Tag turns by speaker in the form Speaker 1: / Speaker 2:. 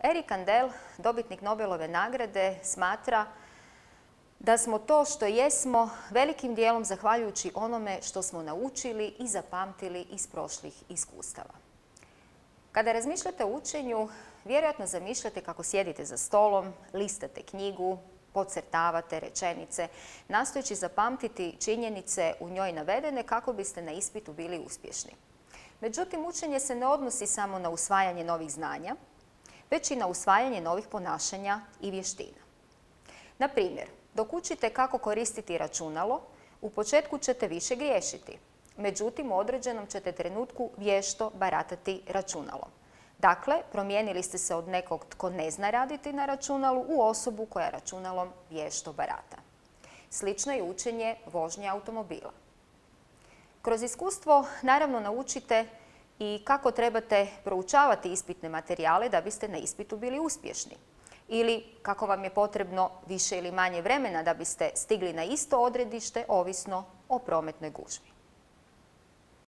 Speaker 1: Eric Kandel, dobitnik Nobelove nagrade, smatra da smo to što jesmo velikim dijelom zahvaljujući onome što smo naučili i zapamtili iz prošlih iskustava. Kada razmišljate o učenju, vjerojatno zamišljate kako sjedite za stolom, listate knjigu, podcrtavate rečenice, nastojeći zapamtiti činjenice u njoj navedene kako biste na ispitu bili uspješni. Međutim, učenje se ne odnosi samo na usvajanje novih znanja, već i na usvajanje novih ponašanja i vještina. Na primjer, dok učite kako koristiti računalo, u početku ćete više griješiti. Međutim, u određenom ćete trenutku vješto baratati računalom. Dakle, promijenili ste se od nekog tko ne zna raditi na računalu u osobu koja računalom vješto barata. Slično je učenje vožnje automobila. Kroz iskustvo naravno naučite i kako trebate proučavati ispitne materijale da biste na ispitu bili uspješni. Ili kako vam je potrebno više ili manje vremena da biste stigli na isto odredište ovisno o prometnoj gužvi.